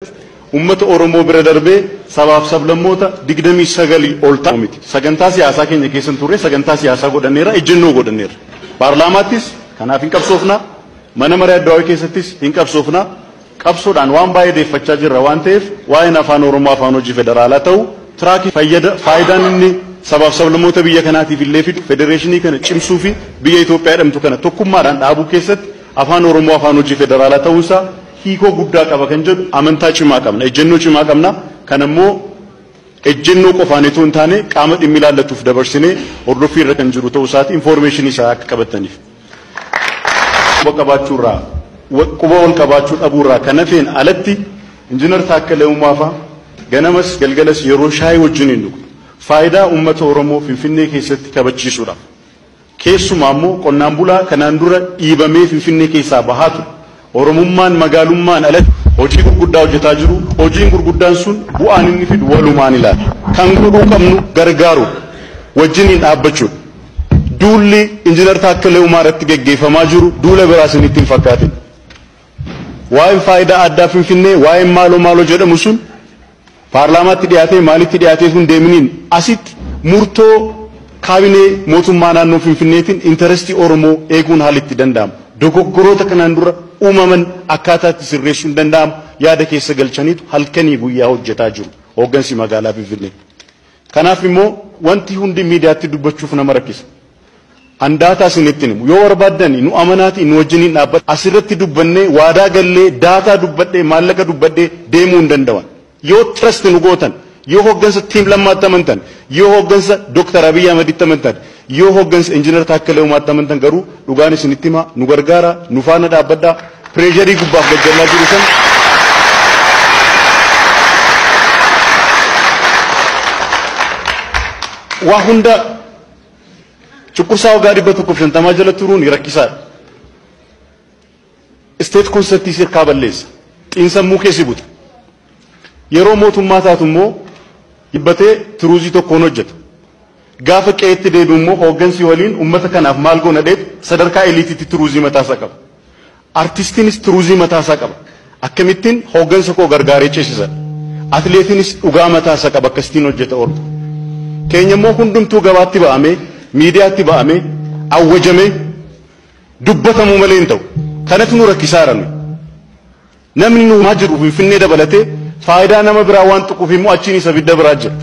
ummata Oromoo bira darbee sabaaf sablammoota 29 ol ta'u miti. Sagantaa siyaasaa keenya keessan turre sagantaa siyaasaa godhanneera ejjennoo godhanneera. Paarlaamaattis kanaaf hin qabsoofna mana marii addaawaa keessattis hin qabsoofna qabsoodhaan waan baay'ee deeffachaa jirra waan ta'eef waa'een afaan Oromoo afaan hojii federaalaa ta'u tiraakii faayidaan inni sabaaf sablammoota biyya kanaatiif illee fidu federeeshinii kana cimsuu fi biyya Itoophiyaa jedhamtu kana tokkummaadhaan dhaabuu keessatti afaan Oromoo afaan hojii federaalaa ta'uusaa hiikoo guddaa qaba kan jedhu amantaa cimaa qabna ejjennoo cimaa qabna kan ammoo ejjennoo qofaan itoo hin taane qaama dhimmi ilaallatuuf dabarsinee hordoffii irra kan jiru ta'uu isaati information isaa akka qabataniif quba wal qabaachuu dhabuurraa kan hafeen alatti injiinar Taakkalee Uumaafa ganamas galgalas yeroo shaayii wajjin hin dhugu faayidaa uummata Oromoo Finfinnee keessatti kabachiisuudhaaf keessumaa immoo qonnaan bulaa kanaan dura dhiibamee Finfinnee keessaa bahaatu Oromummaan magaalummaan alatti hojii gurguddaa hojjetaa jiru hojiin gurguddaan sun bu'aan inni fidu walumaan ilaala kan godhuu qabnu gargaaru wajjiniin dhaabbachuudha duulli injiinar Taakkalee Uumaa irratti geggeeffamaa jiru duula biraas inni ittiin fakkaatin waa'een faayidaa addaa Finfinnee waa'een maaloo jedhamu sun paarlaamaatti dhiyaatee maalitti dhiyaatee sun deeminiin asitti murtoo kaabinee mootummaa naannoo Finfinneetiin intarestii Oromoo eeguun haalitti danda'ama dogoggoroota kanaan dura uumaman akkaataatti sirreessuun danda'amu yaada keessa galchaniitu halkanii guyyaa hojjetaa jiru hooggansi magaalaa Finfinnee kanaaf immoo wanti hundi miidiyaatti dubbachuuf nama rakkisa andaataa isinitti himu yoo barbaaddan nu amanaati nu wajjiniin dhaabbata asirratti dubbannee waadaa gallee daataa dubbadhee maallaqa dubbadhee deemuu hin danda'an yoo trust nu gootan yoo hooggansa tiim lammaatti amantan yoo hooggansa Dr. Abiy Ahmeditti amantan yoo hooggansa injiinar Taakkalee Uumaatti amantan garuu dhugaan isinitti hima nu gargaara nu faana dhaabbadhaa pireesharii gubbaaf gajjallaa jiru san waa hunda cukkursaa waggaa 150 jala turuun rakkisaadha. State concertii sirkaa balleessa xiinsammuu keessi buta yeroo mootummaa taatu immoo hibbatee turuuzii tokkoon hojjeta gaafa qe'eetti deebi'u immoo hooggansi waliin uummata kanaaf maal goona dheet sadarkaa eliitiitti turuuzii mataasaa qaba artistiinis turuuzii mataasaa qaba akkamittiin hooggansa koo gargaaree ceesisan atleetiinis dhugaa mataasaa qaba akkasitiin hojjeta orda keenya immoo hundumtuu gabaatti ba'amee miidiyaatti ba'amee awwajamee dubbatamuu malee hin ta'u kanatu nu rakkisaara namni nu maa jiru Finfinnee dabalatee faayidaa nama biraa waan tuquuf immoo achiin isa bidda biraa jira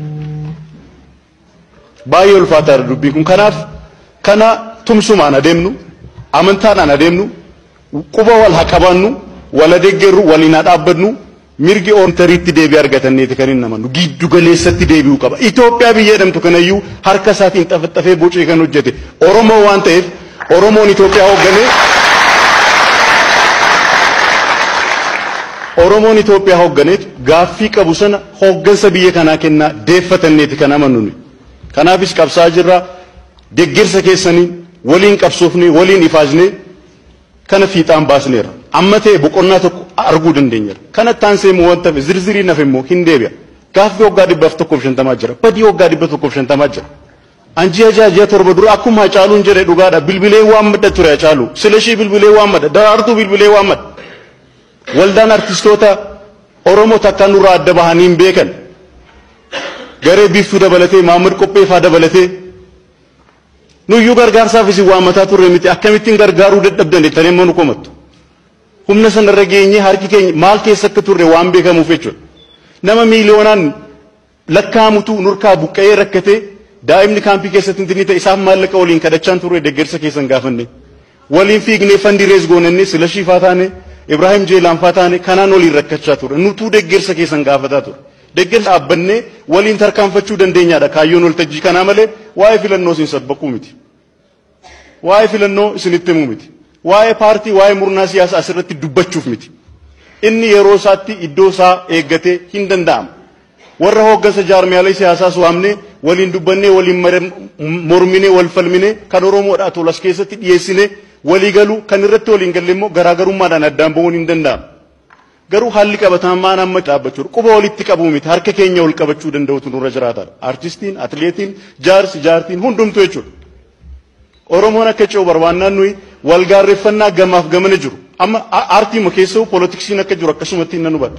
baay'ee ulfaataadha dubbiin kun kanaaf kana tumsumaan adeemnu amantaadhaan adeemnu quba wal haqabannu wal adeeggerru waliin dhaabbannu mirgi ontariitti deebii argatanneeti kan hin namannu giddu galeessatti deebi'uu qaba Itoophiyaa biyya jedhamtu kanayyuu harka isaatiin xafaxafee bocee kan hojjete Oromoo waan ta'eef Oromoon Itoophiyaa hoogganee Oromoon Itoophiyaa hoogganeet gaaffii qabu sana hooggansa biyya kanaa kennaa deeffatanneeti kan amannu kanaafis qabsaa jirra deeggarsa keessanii waliin qabsoofnee waliin ifaajnee kana fiixaan baasneera amma ta'e boqonnaa tokko arguu dandeenyeera kana taansee moo wanta zirzirii nafe immoo hin deebi'a gaaffii waggaa 150 jira badii waggaa 150 jira anji ajaajiya torba dura akkuma Hacaaluun jedhe dhugaadha bilbilee waan madda ture Hacaaluu Silashii bilbilee waan madda Daraartuu bilbilee waan madda waldaan artistoota Oromoo takkaan nurraa adda bahanii hin beekan garee biiftuu dabalatee Maamad Qopheefaa dabalatee nuyyuu gargaarsaaf isin waamataa turre miti akkamittiin gargaaruu dadhabdan jettanii immoo nu komattu humna sanarra geenyee harki keenya maal keessa akka turre waan beekamuuf jechuudha nama miiliyoonaan lakkaamutu nurkaa buqqa'ee rakkatee daa'imni kaampii keessatti inni ta'e isaaf maallaqa waliin kadhachaan turre deeggarsa keessan gaafanne waliin fiignee fandirees goonannee Silashii faa taane Ibrahim Jeelaan faa taane kanaan waliin rakkachaa turre nutuu deeggarsa keessan gaafataa turre deeggarsa dhaabbannee waliin tarkaanfachuu dandeenyaadha kaayyoon waltajjii kanaa malee waa'ee filannoo isin sabbakuu miti waa'ee filannoo isinitti himuu miti waa'ee paartii waa'ee murnaa siyaasaa asirratti dubbachuuf miti inni yeroo isaatti iddoo isaa eeggatee hin danda'amu warra hooggansa jaarmiyaalee siyaasaa waamnee waliin dubbannee waliin morminee wal falminee kan Oromoodhaa tolas keessatti dhiyeessinee walii galuu kan irratti waliin galle immoo garaagarummaadhaan addaan ba'uun hin danda'amu garuu haalli qabatamaan amma dhaabbachuu quba walitti qabuu miti harka keenya wal qabachuu danda'utu nurra jiraata artistiin atleetiin jaartiin hundumtu jechuudha Oromoon akka ce'u barbaannaan nuyi wal gaarreeffannaa gamaaf gamana jiru amma aartii ma keessoo poolitiksiin akka jiru akkasumatti hin hubadhu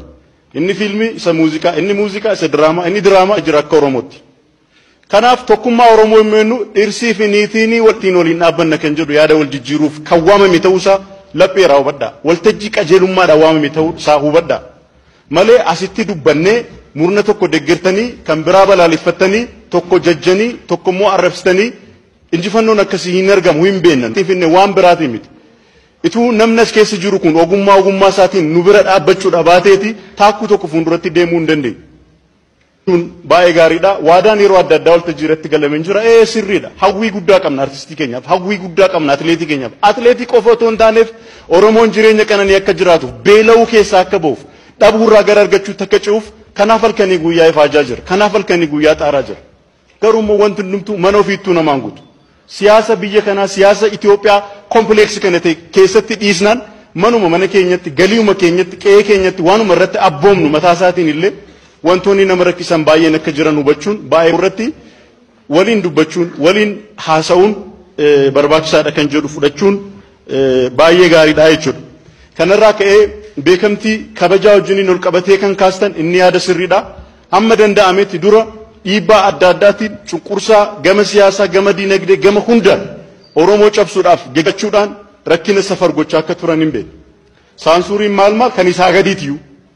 inni filmi isa muuziqaa isa diraamaa jira akka Oromootti. Kanaaf tokkummaa Oromoo himnu dhirsii fi niitiin waliin waliin dhaabbanna kan jedhu yaada wal jijjiiruuf kan waamame ta'uusaa lapheeraa hubadhaa. Waltajjii qajeelummaadhaan waamame ta'uusaa hubadhaa. Malee asitti dubbannee murna tokko deeggartanii kan biraa balaaleffattanii tokko jajjanii tokko immoo arrabsitanii injifannoon akkasii hin argamu hin beeknan. Finne waan biraati miti. Ituu namni as keessa jiru kun ogummaa isaatiin nu bira dhaabbachuudha baateeti taakkuu tokko fuulduratti deemuu hin dandeenye. Kun baay'ee gaariidha. Waadaan yeroo adda addaa waltajjii irratti galameen jira. Sirriidha. Hawwii guddaa qabna artistii keenyaaf, hawwii guddaa qabna atileetii keenyaaf. Atileetii qofa otoo hin taaneef Oromoon jireenya qananii akka jiraatuuf, beela'uu keessaa akka ba'uuf, dhabuurraa gara argachuutti akka ce'uuf kanaaf halkanii guyyaa ifaajaa jira. Kanaaf halkanii guyyaa xaaraa jira. Garuu immoo wanti hundumtuu mana ofiittuu namaan guutu. Siyaasa biyya kanaa, siyaasa Itoophiyaa kompleeksii kana ta'e keessatti dhiisnaan manuma mana keenyatti, galiuma keenyatti, qe'ee keenyatti waanuma irratti abboomnu mataa isaatiin illee wantoonni nama rakkisan baay'een akka jiran hubachuun baay'ee irratti waliin dubbachuun waliin haasa'uun barbaachisaadha kan jedhu fudhachuun baay'ee gaariidha jechuudha. Kanarraa ka'ee beekamtii kabajaa wajjiniin ol qabatee kan kaastan inni yaada sirriidha. Amma danda'ametti dura dhiibbaa adda addaatiin cunqursaa gama siyaasaa, gama diinagdee, gama hundaan Oromoo cabsuudhaaf geggechuudhaan rakkina safar gochaa akka turan hin beekne. Saansuuriin maal kan isaa gadiitiyyuu.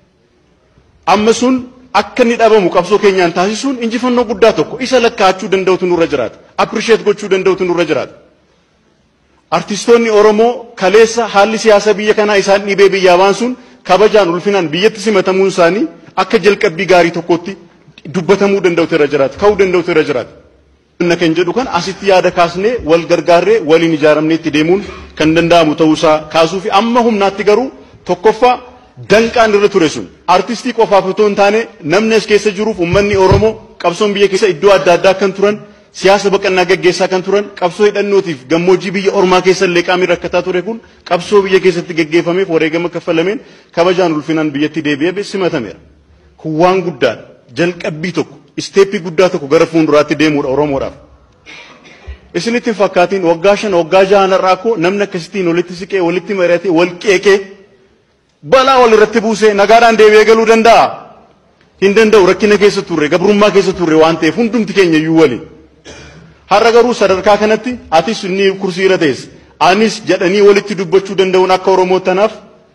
Amma sun akka inni dhabamu qabsoo keenyaan taasisuun injifannoo guddaa tokko isa lakkaachuu danda'utu nurra jiraata. Appreciate gochuu danda'utu nurra jiraata. Artistoonni Oromoo kaleessa haalli siyaasa biyya kanaa isaan dhibee biyyaa baan sun kabajaan ulfinaan biyyatti simatamuun isaanii akka jalqabbii gaarii tokkotti dubbatamuu danda'utu irra jiraata. Ka'uu danda'utu irra jiraata. Inna kan jedhu kan asitti yaada kaasnee wal gargaarree waliin ijaaramnee itti deemuun kan danda'amu ta'uusaa kaasuu fi amma humnaatti garuu tokkoffaa danqaan irra ture sun artistii qofaaf otoo hin taane namni as keessa jiruuf uummanni Oromoo qabsoon biyya keessa iddoo adda addaa kan turan siyaasa baqannaa gaggeessaa kan turan qabsoo hidhannootiif gammoojjii biyya ormaa keessa illee qaamni rakkataa ture kun qabsoo biyya keessatti gaggeeffameef wareegama kaffalameen kabajaan ulfinaan biyyatti deebi'ee simatameera. Kun waan guddaadha. Jalqabbii tokko isteeppii guddaa tokko gara fuulduraatti deemuudha Oromoodhaaf. Isinitti hin fakkaatiin waggaa 5 waggaa 6 irraa koo namni akkasittiin walitti siqee walitti mari'atee wal qeeqee balaa wal irratti buusee nagaadhaan deebi'ee galuu danda'a. Hin danda'u rakkina keessa turre gabrummaa keessa turre waan ta'eef hundumti keenya iyyuu waliin. Har'a garuu sadarkaa kanatti atis inni kursii irra teesse anis jedhanii walitti dubbachuu danda'uun akka Oromoo tanaaf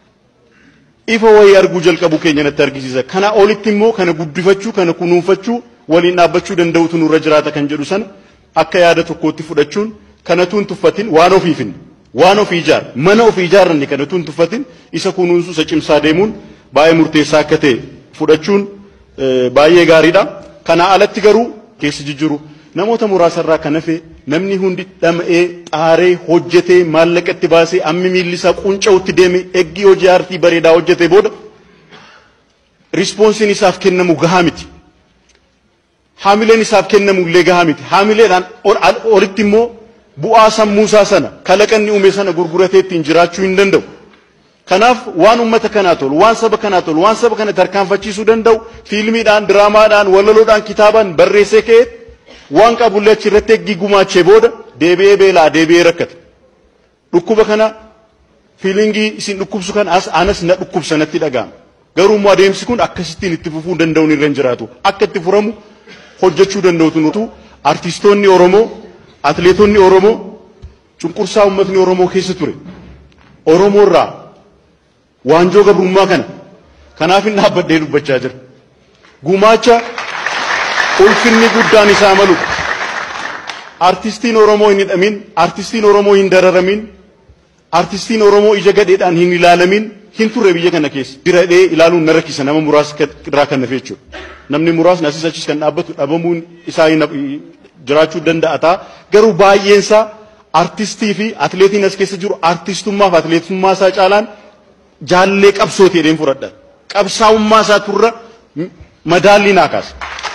ifa wayii arguu jalqabu keenya natti argisiisa. Kana olitti immoo kana guddifachuu kana kunuunfachuu waliin dhaabbachuu danda'utu nurra jiraata kan jedhu sana akka yaada tokkootti fudhachuun kanatuun tuffatin waan ofiifin waan ofii ijaar mana ofii ijaarranne kanatuun tuffatin isa kunuunsu isa cimsaa deemuun baay'ee murteessaa akka ta'e fudhachuun baay'ee gaariidha. Kana alatti garuu keessa jijjiiru namoota muraasarraa kan hafe namni hundi dhama'ee xaaree hojjetee maallaqa itti baasee ammi miilli isaa qunca'utti deeme eggii hojii aartii bareedaa hojjetee booda rispoonsiin isaaf kennamu gahaa miti. Haamileen isaaf kennamu illee gahaa miti. Haamileedhaan olitti immoo bu'aa sammuusaa sana kalaqanni uume sana gurguratee ittiin jiraachuu hin danda'u. Kanaaf waan uummata kanaa tolu, waan saba kanaa tolu, waan saba kana tarkaanfachiisuu danda'u fiilmiidhaan, diraamaadhaan, walaloodhaan, kitaabaan barreessee ka'ee waan qabullee achirratti eggii gumaachee booda deebi'ee beelaa deebi'ee rakkata. Dhukkuba kana fiilingii isin dhukkubsu kan anas na dhukkubsa natti dhaga'ama. Garuu immoo adeemsi kun akkasittiin itti fufuu danda'uun irra hin jiraatu. Akka itti furamu hojjechuu danda'utu nutu artistoonni Oromoo, atileetonni Oromoo cunqursaa uummatni Oromoo keessa ture. Oromoo irraa waanjoo gabrummaa kana kanaaf hin dhaabbadhee dubbachaa jira. Gumaacha ulfinni guddaan isaa malu. Artistiin Oromoo hin hidhamin, artistiin Oromoo hin dararamin, artistiin Oromoo ija gadheedhaan hin ilaalamin hin turre biyya kana keessa. Diradhee ilaaluun na rakkisa nama muraasa irraa kan nafe jechuudha. Namni muraasni asis achis kan dhaabbatu dhabamuun isaa jiraachuu danda'a ta'a. Garuu baay'eensaa artistii fi atileetiin as keessa jiru artistummaa fi atileetummaa isaa caalaan jaallee qabsooti jedheen fudhadha. Qabsaa'ummaa isaa turra madaallii naa kaasa.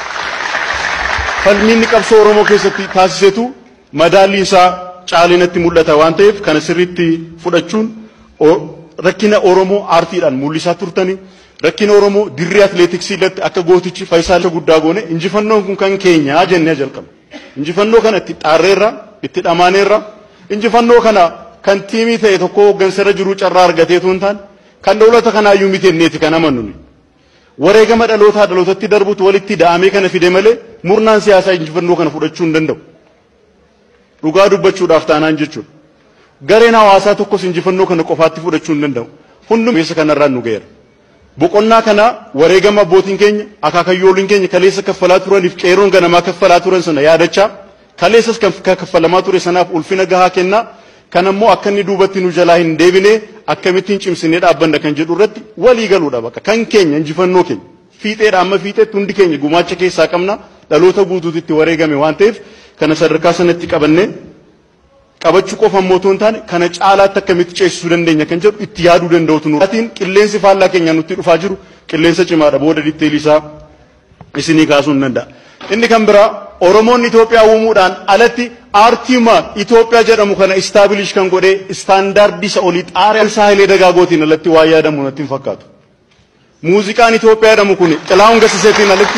Falmiinni qabsoo Oromoo keessatti taasisetu madaalliin isaa caalinatti mul'ata waan ta'eef kana sirriitti fudhachuun rakkina Oromoo aartiidhaan mul'isaa turtanii rakkina Oromoo dirree atileetiksii irratti akka gootichi Faayisaal guddaa goone injifannoon kun kan keenyaa jennee jalqabna. Injifannoo kana itti xaarreerra itti dhamaaneerra injifannoo kana kan tiimii ta'e tokko hooggansarra jiru carraa argateetu hin taane kan dawlata kanaayyuu miti enneeti kan amannu. wareegama dhalootatti darbutu walitti daamee kana fide malee murnaan siyaasaa injifannoo kana fudhachuu hin danda'u. Dhugaa dubbachuudhaaf taanaan jechuudha. Gareen hawaasaa tokkos injifannoo kana qofaatti fudhachuu hin danda'u. Hundum keessa kanarraan nu ga'eera. Boqonnaa kana wareegama abbootiin keenya akaakayyooliin keenya kaleessa kaffalaa turaniif qeeroon ganamaa kaffalaa turan sana yaadachaa kaleessas kan kaffalamaa ture sanaaf ulfina gahaa kennaa kan ammoo akka inni duubatti nu jalaa hin deebine akkamittiin cimsinee dhaabbanna kan jedhu irratti walii galuudha bakka kan keenya injifannoo keenya fiixeedha amma fiixeetti hundi keenya gumaacha keessaa qabna dhaloota guutuutti wareegame waan ta'eef kana sadarkaa sanatti qabannee qabachuu qofa immoo toon taane kana caalaatti akkamitti ceesisuu dandeenya kan jedhu itti yaaduu danda'utu nu raatiin qilleensi faallaa keenya nutti dhufaa jiru qilleensa cimaadha booda ditteelii isaa isinii kaasuu hin danda'a. Inni kan biraa Oromoonni Itoophiyaa uumuudhaan alatti aartiima Itoophiyaa jedhamu kana istaabilish kan godhee istaandaardii isa olii xaariyaan saahilee dagaagootiin alatti waa yaadamu natti hin fakkaatu. Muuziqaan Itoophiyaa jedhamu kun Xilaahun Gassiseetiin alatti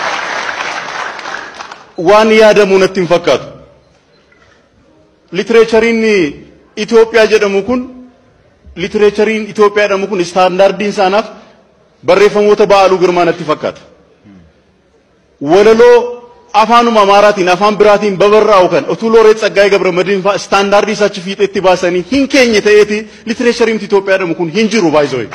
waan yaadamu natti hin fakkaatu. Litereechariin Itoophiyaa jedhamu kun istaandaardiin isaanaaf barreeffamoota Ba'aaluu Girmaa natti fakkaata. Walaloo afaanuma Amaaraatiin afaan biraatiin babarraa'u kan utuu Looreet Tsaggaayee Gabramadiin fa'aa istaandaardii isaa achi fiixeetti baasanii hin keenye ta'eeti litereechariin Itoophiyaa jedhamu kun hin jiru baay'isoo.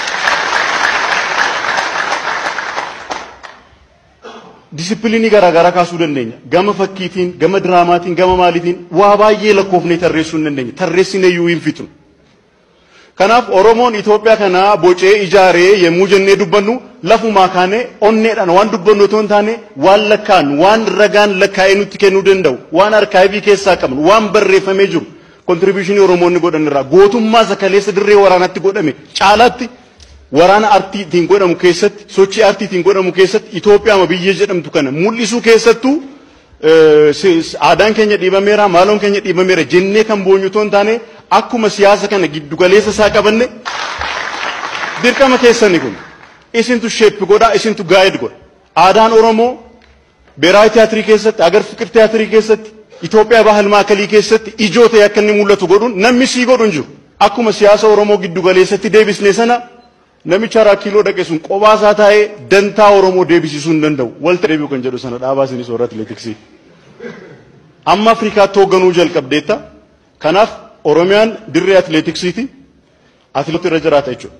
Disipiliinii garaagaraa kaasuu dandeenya. Gama fakkiitiin, gama diraamaatiin, gama maaliitiin waa baay'ee lakkoofnee tarreessuu hin dandeenya. Tarreessinee iyyuu hin fixnu. Kanaaf Oromoon Itoophiyaa kana bocee ijaaree yemmuu jennee dubbannu lafumaa kaanee onneedhaan waan dubbannu otoo hin taane waan lakkaan waan ragaan lakkaa'ee nutti kennuu danda'u waan arkaayivii keessaa qabnu waan barreeffamee jiru kontribiishinii Oromoonni godhan irraa gootummaa isa kaleessa dirree waraanaatti godhame caalaatti waraana artiitiin godhamu keessatti sochii artiitiin godhamu keessatti Itoophiyaa biyya jedhamtu kana mul'isuu keessattuu aadaan keenya dhiibameera maaloon keenya dhiibameera jennee kan boonyu otoo hin taane akkuma siyaasa kana giddugaleessa isaa qabanne dirqama keessanii kun isintu sheeppi godha isintu gaayid godha aadaan Oromoo Beeraayi Tiyaatirii keessatti Agar Fiqir Tiyaatirii keessatti Itoophiyaa Bahal Maakalii keessatti ijoo ta'e akka inni mul'atu godhuun namni sii godhu hin jiru akkuma siyaasa Oromoo giddugaleessatti deebisne sana namicha raakiloo dhaqe sun qobaasaa taa'ee dantaa Oromoo deebisisuu hin danda'u walta deebi'u kan jedhu sana dhaabaa isinis warra atileetiksii amma Afrikaatti hoogganuu jalqabdeetta kanaaf Oromiyaan dirree atileetiksiiti atileetii irra jiraata jechuudha.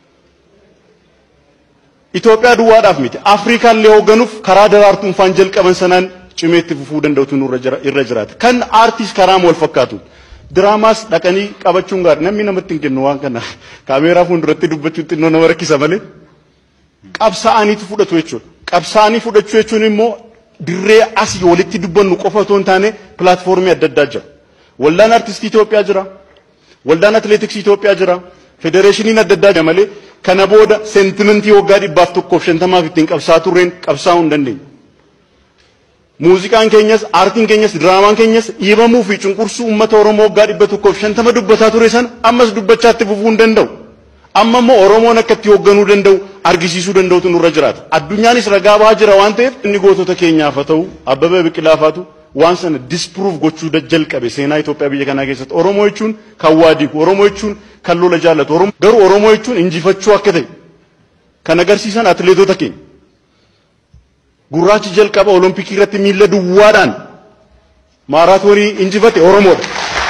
Itoophiyaa duwwaadhaaf miti Afrikaallee hoogganuuf karaa daraartuun faan jalqaban sanaan cimeetti fufuu danda'utu irra jiraata. Kan aartiis karaa wal fakkaatu diraamaas dhaqanii qabachuun gaarii namni namatti hin kennu waan kana kaameeraa fuulduratti dubbachuun xinnoo nama rakkisa malee qabsaa'aniitu fudhatu jechuudha. Qabsaa'anii fudhachuu jechuun immoo dirree asii walitti dubbannu qofa otoo hin taane pilaatfoormii adda addaa jira. Waldaan artistii Itoophiyaa jira. Waldaan atileetiksii Itoophiyaa jira. Federeeshiniin adda addaa jira malee kana booda seentimentii waggaa 150 ittiin qabsaa turreen qabsaa'uu hin dandeenye. Muuziqaan keenyas, aartiin keenyas, diraamaan keenyas dhiibamuu fi cunqursuu uummata Oromoo waggaa 150 dubbataa ture sana ammas dubbachaatti fufuu hin danda'u. Amma immoo Oromoon akka itti hoogganuu danda'u argisiisuu danda'utu nurra jiraata. Addunyaanis ragaa bahaa jira waan ta'eef inni gootota keenyaaf haa ta'u Abbabee Biqilaafaatu waan sana disprove gochuu jalqabe seenaa Itoophiyaa biyya kanaa keessatti Oromoo jechuun kan waa diigu Oromoo jechuun kan lola jaallatu garuu Oromoo jechuun injifachuu akka ta'e kan agarsiisan atileetota keenya gurraachi jalqaba olompikii irratti miila duwwaadhaan maaraatoonii injifate Oromoodha.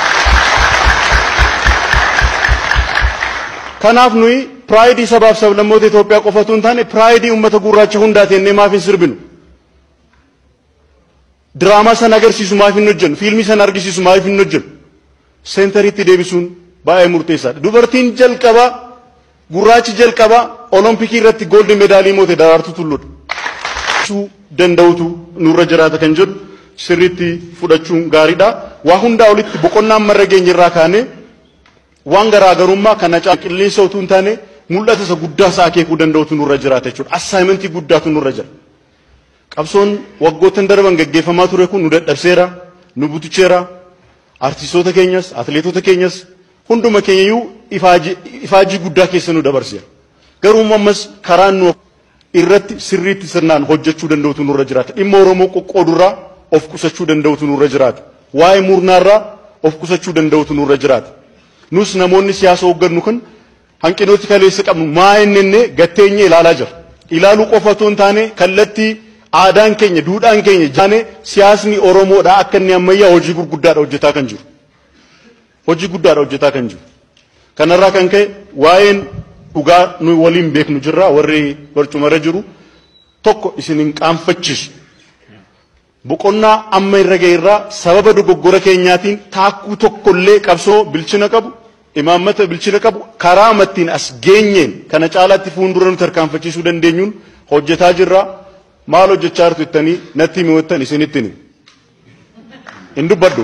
Kanaaf nuyi piraayidii sabaaf sablammoota Itoophiyaa qofatu hin taane piraayidii uummata gurraacha hundaati jennee maaf hin sirbinu. Diraamaa sana agarsiisu maaf hin hojjennu fiilmii sana argisiisu maaf hin hojjennu seentariitti deebisuun baay'ee murteessaadha. Dubartiin jalqaba gurraachi jalqaba olompikii irratti gooldi medaalii moote Daraartuu Tulluudha. Danda'utu nurra jiraata kan jedhu sirriitti fudhachuun gaariidha. Waa hundaa olitti boqonnaan marra geenye irraa kaanee waan garaagarummaa kana qilleensa utuu hin taane mul'ata isa guddaa isaa akeekuu danda'utu nurra jiraata jechuudha. Assaayimentii guddaatu nurra jira. Qabsoon waggoottan darban gaggeeffamaa ture kun nu dadhabseera, nu butucheera. Artistoota keenyas, atileetota keenyas hunduma keenyayyuu ifaajii guddaa keessa nu dabarseera. Garuu ammas karaan nu irratti sirriitti sirnaan hojjechuu danda'utu nurra jiraata. Dhimma Oromoo qoqqoodurraa of qusachuu danda'utu nurra jiraata. Waa'ee murnaarraa of qusachuu danda'utu nurra jiraata. Nus namoonni siyaasa hooggannu kun hanqinooti kaleessa qabnu maa inni gatteenye ilaalaa jira. ilaalu qofatu hin taane kallattii aadaan keenya duudhaan keenya jaane siyaasni Oromoodha akka inni ammayyaa hojii gurguddaadha hojjetaa kan jiru. Hojii guddaadha hojjetaa kan jiru. Kanarraa kan ka'e waa'een dhugaa nu waliin beeknu jirra warri barcumarra jiru tokko isin hin qaanfachiisu. Boqonnaa amma irra ga'eerraa sababa dogoggora keenyaatiin taakkuu tokkollee qabsoo bilchina qabu imaammata bilchina qabu karaa amattiin as geenyeen kana caalaatti fuuldura nu tarkaanfachiisuu dandeenyuun hojjetaa jirra. Maal hojjechaa jirtu jettanii natti himatan isinitti himi. Hin dubbadhu.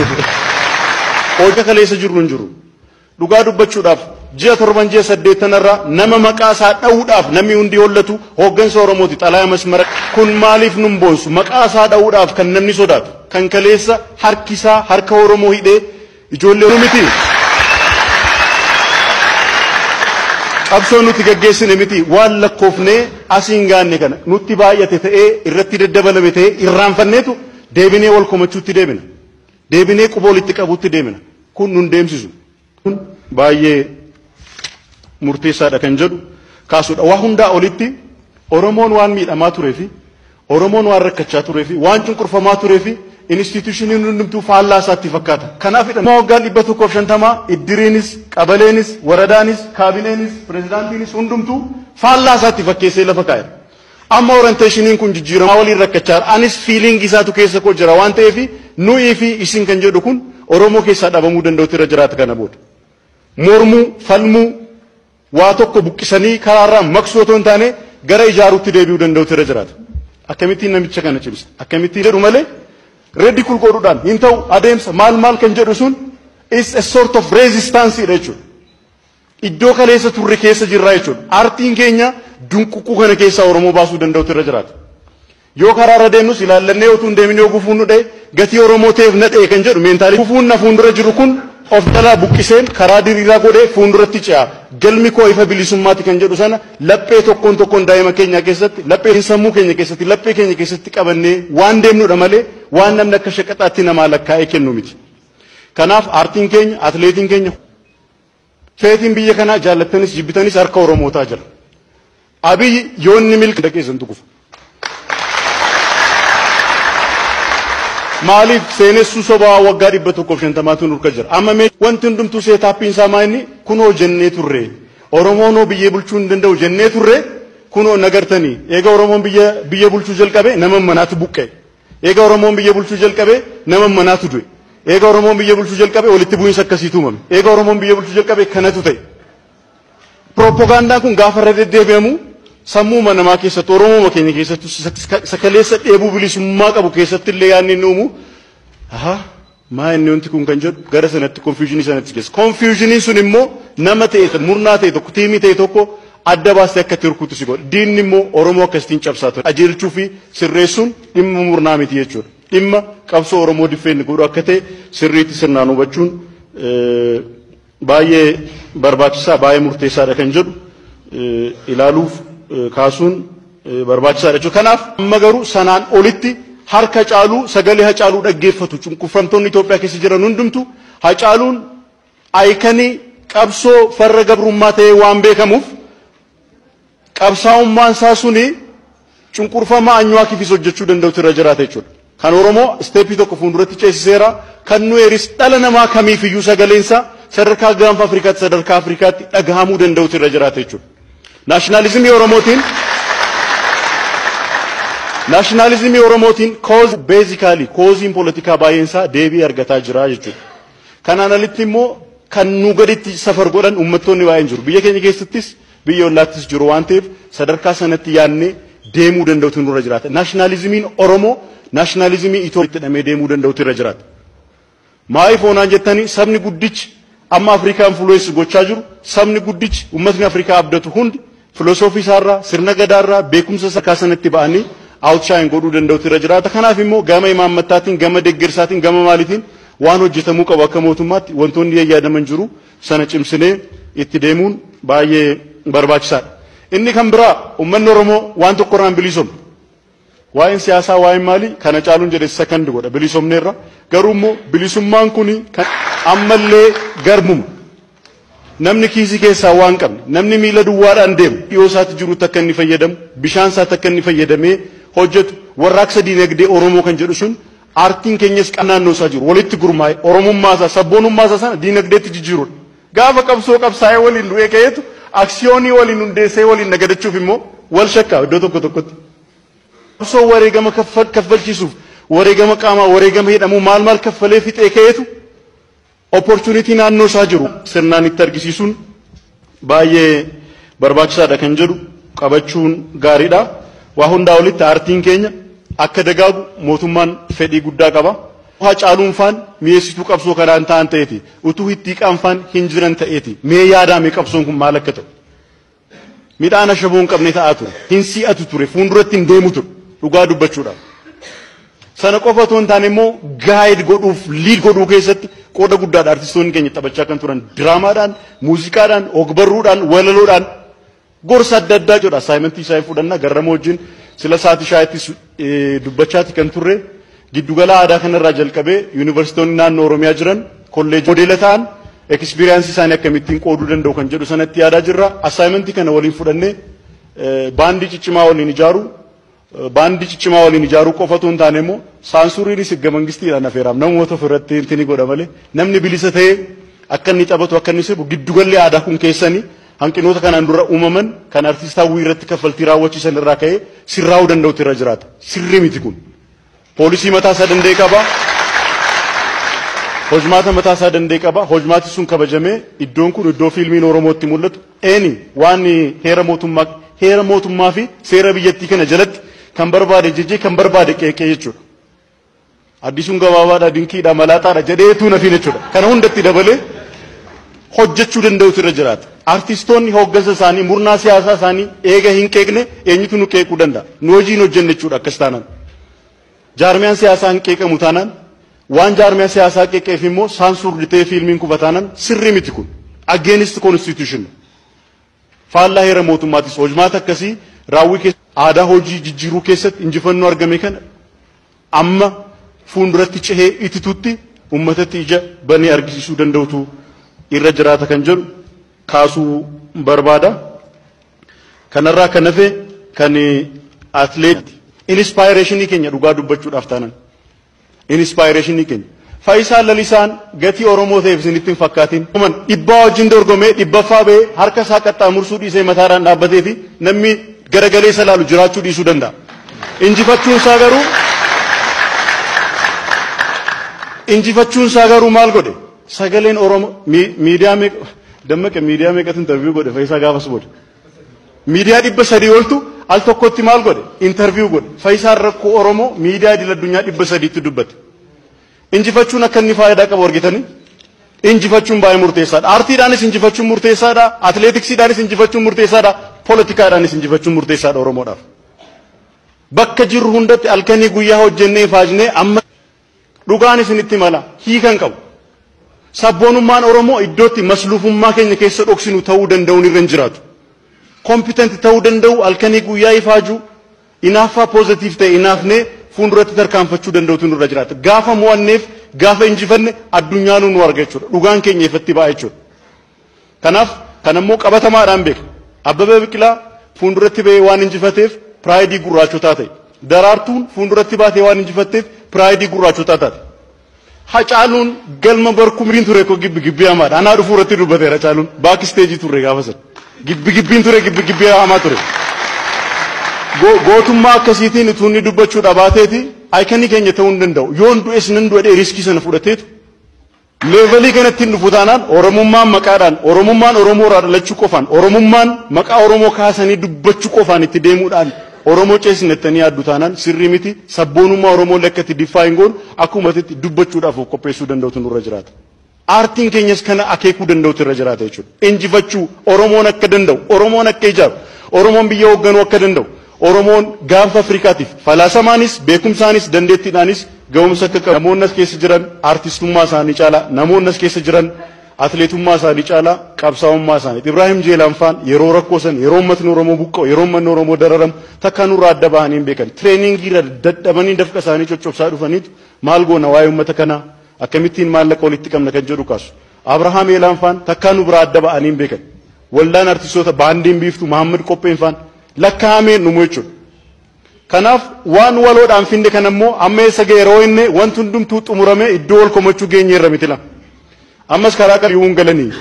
Hojii kaleessa jirru hin jiru. Dhugaa dubbachuudhaaf ji'a 7 ji'a 8 irraa nama maqaa isaa dha'uudhaaf namni hundi hollatu hooggansa Oromooti Xalayaa Masmara kun maaliif nun boonsu maqaa isaa dha'uudhaaf kan namni sodaatu kan kaleessa harki isaa harka Oromoo hidhee ijoollee miti. Qabsoo nuti gaggeessine miti waan lakkoofnee asiin gaanne kana nutti baay'ate ta'ee irratti daddabalame ta'ee irraanfanneetu deebinee wal komachuutti deemina. Deebinee quba walitti qabuutti deemina. Kun nun deemsisu. Kun baay'ee murteessaadha kan jedhu kaasuudha. Waa hundaa olitti Oromoon waan miidhamaa turee fi Oromoon waan rakkachaa turee fi waan cunqurfamaa turee fi institushiniin hundumtuu faallaa isaatti fakkaata. Kanaafidha waggaan 150 iddiriinis qabaleenis waradaanis kaabineenis pirezidaantiinis hundumtuu faallaa isaatti fakkeessee lafa kaa'e. Amma orienteeshiniin kun jijjiiramaa waliin rakkachaa anis fiiliingii isaatu keessa koo jira waan ta'eef nuyi fi isin kan jedhu kun Oromoo keessaa dhabamuu danda'utti irra jiraata kana booda. Mormuu falmuu waa tokko buqqisanii karaarraa maqsuu otoo hin taane gara ijaaruutti deebi'uu danda'utti irra jiraata. Akkamittiin namicha kana cimsa akkamittiin jedhu malee Ready kulkoodhaan hin ta'u adeemsa maal kan jedhu sun is a sort of resistance jechuudha. Iddoo kaleessa turre keessa jirra jechuudha. Aartiin keenya dunquqquu kana keessaa Oromoo baasuu danda'utti irra jiraata. Yoo karaarra deemnus ilaallannee otoo hin deemin yoo gufuun nu dha'e gatii Oromoo ta'eef na dha'e kan jedhu meentaalii gufuun na fuuldura jiru kun of jalaa buqqiseen karaa diriiraa godhee fuulduratti ce'a. Galmi koo ifa bilisummaati kan jedhu sana laphee tokkoon daa'ima keenya keessatti laphee sammuu keenya keessatti laphee keenya keessatti qabannee waan deemnudha malee waan namni akka shaqaxaatti namaa lakkaa'ee kennu miti. Kanaaf aartiin keenya atleetiin keenya feetiin biyya kanaa jaallattanis jibbitanis harka Oromootaa jira. Abiyyi yoonni milki dhageessan tuqufa. Maaliif seenessuu sobaa waggaa 150 nurka jira. Amma mee wanti hundumtuu seetaappiin isaa maayini kunoo jennee turre. Oromoon biyyee bulchuu hin danda'u jennee turre kunoo nagartanii. Eega Oromoon biyya bulchuu jalqabe nama manaatu buqqee. Eega Oromoon biyya bulchuu jalqabe nama manaatu du'e. Eega Oromoon biyya bulchuu jalqabe walitti bu'iinsa akkasiitu uumame. Eega Oromoon biyya bulchuu jalqabe kanatu ta'e. Propagandaan kun gaafa irra deddeebi'amu sammuu namaa keessatti Oromoo keenya keessatti sakaleessa dheebuu bilisummaa qabu keessatti illee yaadni inni uumu maa inni wanti kun kan jedhu gara sanatti confusionii sanatti geessa. Confusioniin sun immoo nama ta'e murnaa ta'e tokko tiimii ta'e tokko adda baastee akka itti rukutu si godha. Diinni immoo Oromoo akkasitiin cabsaa ture. Ajeelchuu fi sirreessuun dhimma murnaa miti jechuudha. Dhimma qabsoo Oromoo diffeenni godhu akka ta'e sirriitti sirnaan hubachuun baay'ee barbaachisaa baay'ee murteessaadha kan jedhu ilaaluuf kaasuun barbaachisaadha jechuudha. Kanaaf amma garuu sanaan olitti harka caaluu sagalee hacaaluu dhaggeeffatu cunqurfamtoonni Itoophiyaa keessa jiran hundumtu hacaaluun aayikanii qabsoo farra gabrummaa ta'ee waan beekamuuf qabsaa'ummaan isaa suni cunqurfamaa anyuwaakifis hojjechuu danda'utti irra jiraata jechuudha. Kan Oromoo isteeppii tokko fuulduratti ceesiseera kan nu eris dhala namaa kamiifiyyuu sagaleensa sadarkaa gaanfa Afrikaatti sadarkaa Afrikaatti dhagahamuu danda'utti irra jiraata jechuudha. Nationalismii Oromootiin cause basically causein politikaa baay'eensaa deebii argataa jira jechuudha. Kanaan alitti immoo kan nu gaditti safar godhan uummattoonni baay'een jiru. Biyya keenya keessattis biyya ollaattis jiru waan ta'eef sadarkaa sanatti yaadnee deemuu danda'utu nurra jiraata. Nationalismiin Oromoo nationalismii Itoophiyaatti hidhamee deemuu danda'utu irra jiraata. Maaliif oonaan jettanii sabni guddichi amma Afrikaa influence gochaa jiru sabni guddichi uummatni Afrikaa abdatu hundi filosoofii isaarraa sirna gadaarraa beekumsa sadarkaa sanatti ba'anii outshine godhuu danda'utu irra jiraata. Kanaaf immoo gama imaammataatiin gama deeggarsaatiin gama maaliitiin waan hojjetamuu qabu akka mootummaatti wantoonni yaadaman jiru sana cimsinee itti deemuun baay'ee barbaachisaadha. Inni kan biraa uummanni Oromoo waan tokko irraan bilisoomne. Waa'een siyaasaa waa'een maalii kana caaluun jedhe sakandi godha bilisoomneerra garuu immoo bilisummaan kun kan ammallee garbuma. namni kiisii keessaa waan qabne namni miila duwwaadhaan deemu dhiyoo isaatti jiru takka inni fayyadamu bishaan isaa takka inni fayyadamee hojjetu warraaqsa diinagdee Oromoo kan jedhu sun aartiin keenyas naannoo isaa jiru walitti gurmaa'e Oromummaa isaa sabboonummaa isaa sana diinagdeetti jijjiirudha. Gaafa qabsoo qabsaa'ee waliin du'ee ka'eetu aksiyoonii waliin hundeessee waliin nagadachuuf immoo wal shakkaa iddoo tokko tokkotti. Qabsoo wareegama kaffalchiisuuf wareegama qaamaa wareegama hidhamuu maal kaffalee fixee ka'eetu opportunity naannoo isaa jiru sirnaan itti argisiisuun baay'ee barbaachisaadha kan jedhu qabachuun gaariidha. Waa hundaa olitti aartiin keenya akka dagaagu mootummaan fedhii guddaa qaba. Hacaaluun faan mi'eessituu qabsoo kanaan ta'an ta'eeti utuu hittiiqaan faan hin jiran ta'eeti mee yaadaame qabsoon kun maal akka ta'u midhaan ashaboon qabne ta'aa ture hin si'atu ture fuulduratti hin deemu ture dhugaa dubbachuudhaaf. Sana qofa otoo hin taane immoo gaayid godhuuf liid godhuu keessatti qooda guddaadha artistoonni keenya taphachaa kan turan diraamaadhaan muuziqaadhaan ogbarruudhaan walaloodhaan gorsa adda addaa jedha assaayimentii isaa fudhannaa garramoo wajjin sila sa'aatii shaayitti dubbachaati kan turre giddugala aadaa kanarraa jalqabee yuunivarsiitonni naannoo Oromiyaa jiran kolleejii modeela ta'an ekspiriyaansii isaanii akkamittiin qooduu danda'u kan jedhu sanatti yaadaa jirra. Assaayimentii kana waliin fudhannee baandii ciccimaa waliin ijaaruu qofa otoo hin taane immoo saansuuriinis higga mangistiidhaan affeeraam namoota ofirratti intini godha malee namni bilisa ta'ee akka inni taphatu akka inni sirbu giddugalli aadaa kun keessanii hanqinoota kanaan dura uumaman kan artistaa hawwii irratti kaffaltii raawwachiisan irraa ka'ee sirraa'uu danda'utu irra jiraata. Sirrii miti kun. Poolisii mataa isaa danda'e qaba. Hojmaata mataa isaa danda'e qaba. Hojmaati sun kabajamee iddoon kun iddoo fiilmiin Oromootti mul'atu. Waan heera mootummaa fi seera biyyattii kana jalatti kan barbaade jejjee kan barbaade qeeqee jechuudha. Addisuun gabaabaadha dinkiidha malaaxaadha jedheetu nafi jechuudha. Kana hundatti dabalee hojjechuu danda'utu irra jiraata. Artistoonni hooggansa isaanii murnaa siyaasaa isaanii eega hin qeeqne eenyutu nu qeequu danda'a. Nu hojii hin hojjenne jechuudha akkas taanaan. Jaarmiyaan siyaasaa hin qeeqamu taanaan waan jaarmiyaa siyaasaa qeeqeef immoo saansuurri ta'ee fiilmiin kufa taanaan sirrii miti kun. Against constitution. Faallaa heera mootummaatis hojmaata akkasii raawwii aadaa hojii jijjiiruu keessatti injifannoo argame kana amma fuulduratti cehee ititutti uummatatti ija banee argisiisuu danda'utu irra jiraata kan jedhu kaasuu barbaada. Kanarraa kan hafe kan atleet inspirationii keenya dhugaa dubbachuudhaaf taanan inspirationii keenya Faayisaa Lalisaan gatii Oromoo ta'eef isinitti hin fakkaatin. Dhibbaa wajjin dorgomee dhibbaffaa ba'ee harka isaa qaxxaamursuu dhiisee mataadhaan dhaabbatee fi namni garagalee isa laalu jiraachuu dhiisuu danda'a. Injifachuun isaa garuu maal godhe? Sagaleen Oromoo miidiyaa meeqatu interview godhe Faayisaa gaafas godhe. Miidiyaa 300 oltu al tokkotti maal godhe? Interview godhe. Faayisaan rakkoo Oromoo miidiyaa idil addunyaa 300tti dubbate. Injifachuun akka inni faayidaa qabu argitanii? Injifachuun baay'ee murteessaadha. Aartiidhaanis injifachuun murteessaadha. Atileetiksiidhaanis injifachuun murteessaadha. Poolitikaadhaanis injifachuun murteessaadha Oromoodhaaf. Bakka jirru hundatti halkanii guyyaa hojjennee faajnee amma dhugaan isinitti mala hiikan qabu. Sabboonummaan Oromoo iddootti masluufummaa keenya keessa dhoksinu ta'uu danda'uun irra hin jiraatu. Kompitanti ta'uu danda'u halkanii guyyaa ifaajuu inaaffaa poozitiif ta'e inaafnee fuulduratti tarkaanfachuu danda'utu nurra jiraata. Gaafa mo'anneef gaafa injifanne addunyaan nu arga jechuudha. Dhugaan keenya ifatti ba'a jechuudha. Kanaaf kan ammoo qabatamaadhaan beeka. Abbabee Biqilaa fuulduratti ba'ee waan injifateef piraayidii gurraachotaa ta'e. Daraartuun fuulduratti baatee waan injifatteef piraayidii gurraachotaa taate. Hacaaluun galma barkumriin ture ko gibbi hamaadha. Anaa dhufuu irratti dubbateera Hacaaluun. Baak isteejii turre gaafa sana. Gibbiin ture gibbi hamaa ture. Gootummaa akkasiitiin utuu inni dubbachuudha baateeti ayikanii keenya ta'uu hin danda'u. Yoon du'es nan du'ee riskii sana fudhateetu leevelii kanatti hin dhufu taanaan Oromummaan maqaadhaan Oromummaan Oromoorraa dhalachuu qofaan Oromummaan maqaa Oromoo kaasanii dubbachuu qofaan itti deemuudhaan Oromoo ceesnettanii yaaddu taanaan sirrii miti sabboonummaa Oromoo lakkatti diffaa hin goon akkumatti dubbachuudhaaf qopheessuu danda'utu nurra jiraata. Aartiin keenyas kana akeekuu danda'utu irra jiraata jechuudha. Injifachuu Oromoon akka danda'u Oromoon akka ijaaru Oromoon biyya hoogganuu akka danda'u Oromoon gaanfa Afrikaatiif falaasamaanis beekumsaanis dandeettiidhaanis ga'umsa akka qabu namoonni as keessa jiran aartistummaa isaanii caalaa namoonni as keessa jiran atleetummaa isaanii caalaa qabsaa'ummaa isaanii Ibraahim Jeelaan faan yeroo rakkoo san yeroo uummatni Oromoo buqqa'u yeroo uummanni Oromoo dararamu takka nurraa adda bahanii hin beekan tireeningiirra dadhabanii dafqa isaanii coccobsaa dhufaniitu maal goona waa'ee uummata kanaa akkamittiin maallaqa walitti qabna kan jedhu kaasu Abrahaam Eelaan faan takkaanu bira adda ba'anii beekan. Waldaan artistoota baandiin biiftuu Mahammad Qopheen faan lakkaa'ameen dhumu jechuudha. Kanaaf waan waloodhaan finde kan ammoo amma eessa yeroo inni wanti hundumtuu xumuramee iddoo wal komachuu geenyeerra miti lama. Ammas karaa qabiyyuun galanii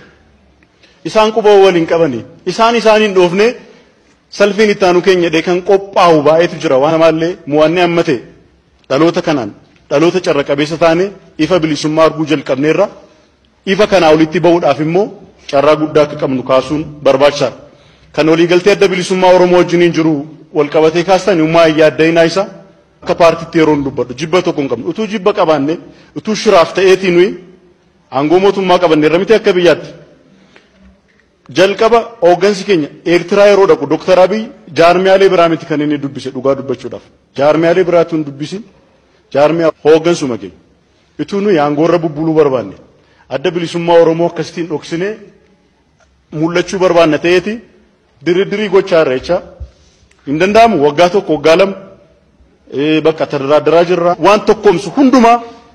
isaan quba waliin qabanii isaaniin dhoofne salfiin ittaanu keenya dhee kan qophaa'u baay'eetu jira waan ammallee mu'annee ammate dhaloota kanaan dhaloota carra qabeessa taane ifa bilisummaa arguu jalqabneerra ifa kanaa olitti ba'uudhaaf immoo carraa guddaa akka qabnu kaasuun barbaachisaadha. Kan waliigaltee adda bilisummaa Oromoo wajjiniin jiru walqabatee kaastan ummaa yaaddaynaa isa akka paartiitti yeroon dubbadhu jibba tokko hin qabnu utuu jibba qabaanne utuu shiraaf ta'eetii nuyi aangoo mootummaa qabanneerra miti akka biyyaatti. Jalqaba hooggansi keenya Eertiraa yeroo dhaqu Dr. Abiy jaarmiyaalee biraa miti kan inni dubbise dhugaa dubbachuudhaaf. Jaarmiyaalee biraatu hin dubbisin jaarmiyaa hooggansuma keenya. Utuu nuyi aangoorra bubbuluu barbaanne adda bilisummaa Oromoo akkasitiin dhoksinee mul'achuu barbaanna ta'eeti diriirii gochaa irra jecha hin danda'amu waggaa tokko waggaa lama bakka tardaraa jirra waan tokkoomsu hundumaa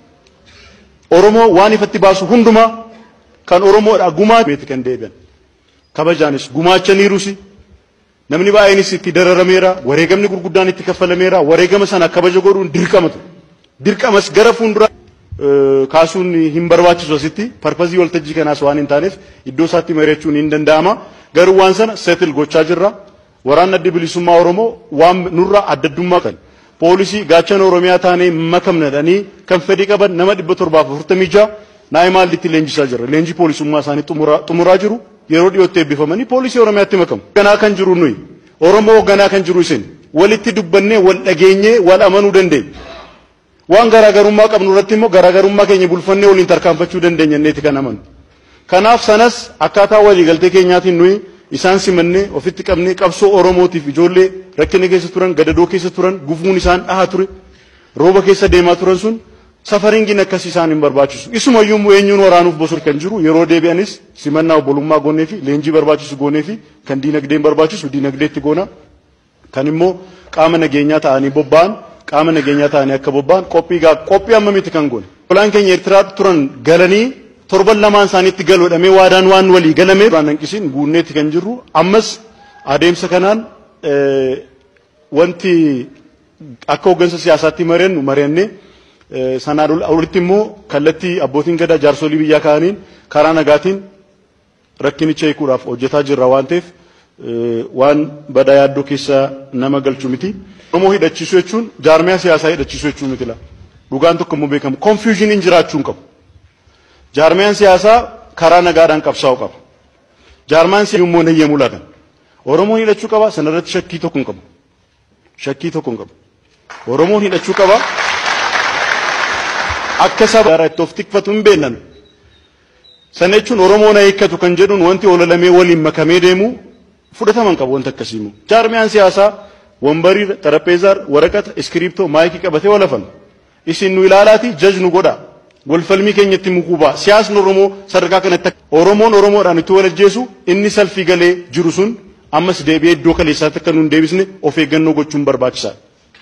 Oromoo waan ifatti baasu hundumaa kan Oromoodha gumaa beeti kan deebi'an. Kabajaanis gumaachaniirusi namni baay'eenis itti dararameera wareegamni gurguddaan itti kaffalameera wareegama sana kabaja godhuun dirqamas gara fuuldura kaasuun hin barbaachisu asitti parpazii waltajjii kanaas waan hin taaneef iddoo isaatti mari'achuun hin danda'ama garuu waan sana seetil gochaa jirra waraanni adda bilisummaa Oromoo waan nurra addaddummaa kan poolisii gaachana Oromiyaa taanee makamnadhanii kan fedhii qaban nama 746 naayimaallitti leenjisaa jirra leenjii poolisummaa isaanii xumuraa jiru. Yeroo dhiyootti eebbifamanii poolisii Oromiyaatti makamu. Ganaa kan jiru nuyi Oromoo ganaa kan jiru isin walitti dubbannee wal dhageenyee wal amanuu dandeenya. Waan garaagarummaa qabnu irratti immoo garaagarummaa keenya bulfannee waliin tarkaanfachuu dandeenya neeti kan amanu. Kanaaf sanas akkaataa waliigaltee keenyaatiin nuyi isaan simannee ofitti qabnee qabsoo Oromootiif ijoollee rakkina keessa turan gadadoo keessa turan gufuun isaan dhahaa ture rooba keessa deemaa turan sun safaringiin akkas isaan hin barbaachisu. Isumayyuu eenyuun waraanuuf bosor kan jiru yeroo deebi'anis simannaa obbolummaa goonee fi leenjii barbaachisu goonee fi kan diinagdeen barbaachisu diinagdeetti goona. Kan immoo qaama nageenyaa ta'anii bobba'an qaama nageenyaa ta'anii akka bobba'an qophii amma miti kan goone. Olaan keenya Eertiraa turan galanii torban lamaan isaaniitti galodhamee waadaan waan walii galamee waan hanqisiin guunneetti kan jirru ammas adeemsa kanaan wanti akka hooggansa siyaasaatti mari'annee sanaan olitti immoo kallattii abbootiin gadaa jaarsolii biyyaa kaaniin karaa nagaatiin rakkinicha hiikuudhaaf hojjetaa jirra waan ta'eef waan badaa yaaddoo keessa nama galchu miti. Oromoo hidhachiisuu jechuun jaarmiyaa siyaasaa hidhachiisuu jechuun miti la. Dhugaan tokko immoo beekamu konfiyuuziniin jiraachuu hin qabu. Jaarmiyaan siyaasaa karaa nagaadhaan qabsaa'uu qaba. Jaarmiyaan siyaasaa immoo nayyamuu laatan. Oromoon hidhachuu qaba sanarratti shakkii tokko hin qabu. Shakkii tokko hin qabu. Oromoon hidhachuu qaba. Akka saba itti of tikfatu hin beeknan. Sana jechuun Oromoon hiikkatu kan jedhuun wanti olalamee waliin makamee deemu fudhataman qabu wanta akkasii immoo. Jaarmiyaan siyaasaa wambarii xarapheezaa waraqata iskiriiptoo maayikii qabatee walafan. Isin nu ilaalaati jaj nu godha. Walfalmii keenyatti mukuubaa. Siyaasni Oromoo sadarkaa kanatti Oromoon Oromoodhaan itti wal ajjeesu inni salfii galee jiru sun ammas deebi'ee iddoo kaleessaatti akka nuun deebisne of eeggannoo gochuun barbaachisaadha.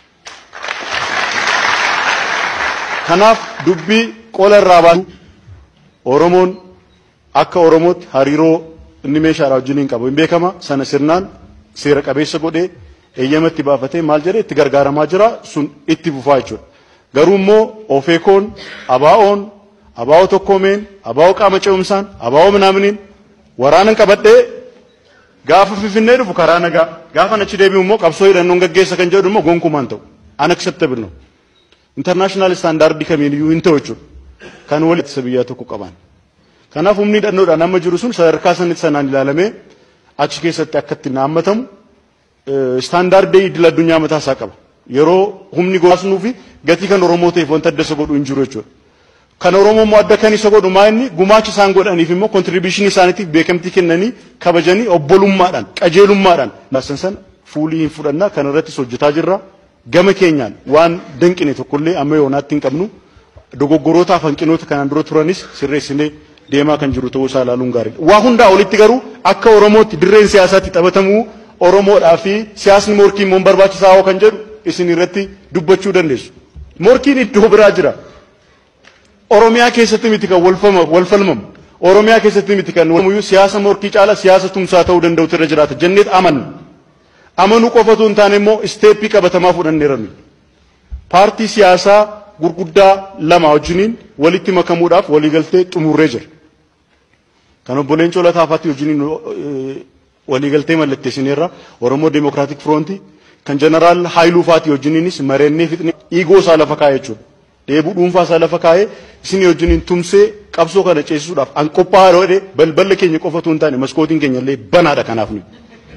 Kanaaf dubbii qola irraa baasu Oromoon akka Oromootti hariiroo inni meeshaadhaa wajjiniin qabu hin beekama sana sirnaan seera qabeessa godhee eeyyamatti baafatee maal jedhee itti gargaaramaa jira sun itti fufaa jechuudha. Garuu immoo ofeekoon abaa'oo tokkoomeen abaa'oo qaama ce'umsaan abaa'oo minaaminiin waraanan qabadhee gaafa Finfinnee dhufu karaa nagaa gaafa achi deebi'u immoo qabsoo hidhannoon gaggeessa kan jedhu immoo gonkumaan ta'u unacceptable no. International standard kamiiniyyuu hin ta'u jechuudha. Kan walitti biyya tokko qaban. Kanaaf humni hidhannoodhaan amma jiru sun sadarkaa sanaan ilaalamee achi keessatti akka itti naammatamu standardii idil addunyaa mataa isaa qaba. Yeroo humni goosnuu fi gatii kan Oromoo ta'eef wanta adda isa godhu hin jiru jechuudha. Kan Oromoo immoo adda kan isa godhu maa inni gumaacha isaan godhaniif immoo kontribiishinii isaaniitiif beekamtii kennanii kabajanii obbolummaadhaan qajeelummaadhaan san fuulii hin fudhannaa kan irrattis hojjetaa jirra. Gama keenyaan waan danqine tokkollee amma yoonaatti hin qabnu dogoggorootaa fi hanqinoota kanaan dura turanis sirreessinee deemaa kan jiru ta'uu isaa ilaaluun gaariidha. Waa hundaa olitti garuu akka Oromootti dirreen siyaasaatti taphatamuu Oromoodhaa fi siyaasni morkii immoo barbaachisaa hoo kan jedhu isin irratti dubbachuu dandeessu. Morkiin iddoo biraa jira. Oromiyaa keessatti miti kan wal falmamu. Oromiyaa keessatti miti kan wamuyyuu siyaasa morkii caala siyaasa tumsaa ta'uu danda'utu irra jiraata jenneet amanuu qofatu hin taane immoo isteeppii qabatamaa fudhanneerani. Paartii siyaasaa gurguddaa lama wajjiniin walitti makamuudhaaf waliigaltee xumurree jira. Kan obbo Leencoo Lataafaatti wajjiniin waliigaltee mallatteessineerra Oromoo Democratic Front kan Jeneraal Haayiluu Faatii wajjiniinis mareennee fixnee dhiigoo isaa lafa kaa'ee jechuudha. Dheebuu dhuunfaa isaa lafa kaa'ee isin wajjiniin tumsee qabsoo kana ceesisuudhaaf an qophaa'aa dhoodhe balballi keenya qofatu hin taane maskootiin keenya illee banaadha kanaaf nuyi.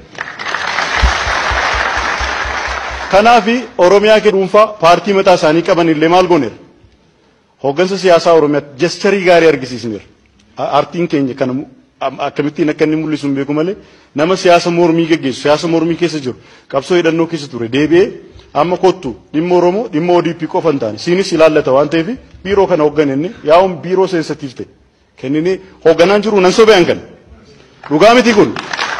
Kanaafi Oromiyaa kee dhuunfaa paartii mataa isaanii qaban illee maal gooneera? Hooggansa siyaasaa Oromiyaatti jecharii gaarii argisiisneera. Aartiin keenya kana akkamittiin akka inni mul'isu hin beeku malee nama siyaasa mormii geggeessu siyaasa mormii keessa jiru qabsoo hidhannoo keessa ture deebi'ee amma kottu dhimma Oromoo dhimma ODP qofa hin taane siinis ilaallata waan ta'eef biiroo kana hoogganenne yaa'uun biiroo seensatiif ta'e kennine hoogganaan jiru nan sobe'an kan dhugaa miti kun.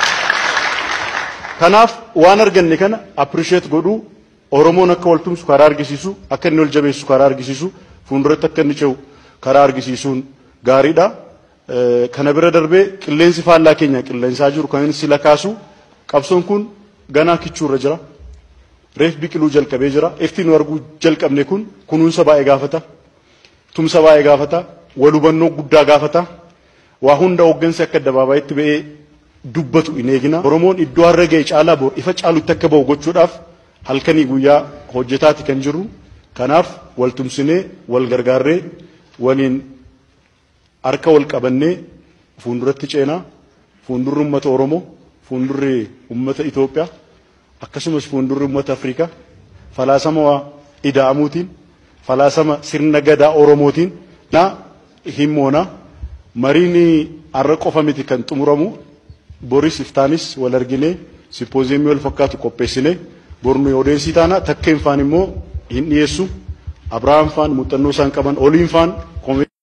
Kanaaf waan arganne kana appreciate godhuu Oromoon akka wal tumsu karaa argisiisu akka inni wal jabeessu karaa argisiisu fuulduratti akka inni ce'u karaa argisiisuun gaariidha. Kana bira darbee qilleensi faallaa keenya qilleensaa jiru kan inni sila kaasu qabsoon kun ganaa kichuurra jira. Reef biqiluu jalqabee jira. Ifti nu arguu jalqabne kun kunuunsa baay'ee gaafata. Tumsa baay'ee gaafata. Wal hubannoo guddaa gaafata. Waa hunda hooggansi akka dabaabaayitti ba'ee dubbatu hin eegina. Oromoon iddoo har'a ga'e caalaa bor ifa caalutti akka ba'u gochuudhaaf halkanii guyyaa hojjetaati kan jirru. Kanaaf wal tumsinee wal gargaarree waliin harka wal qabannee fuulduratti ceenaa fuuldurri uummata Oromoo fuuldurri uummata Itoophiyaa akkasumas fuuldurri uummata Afrikaa falaasama ida'amuutiin falaasama sirna gadaa Oromootiin na himmoona mariin har'a qofa miti kan xumuramu boris iftaanis wal arginee simpooziyemii wal fakkaatu qopheessinee bornu odeessii taana takkeen faan immoo hin dhiyeessu Abrahaam faan muuxannoo isaan qaban oliin faan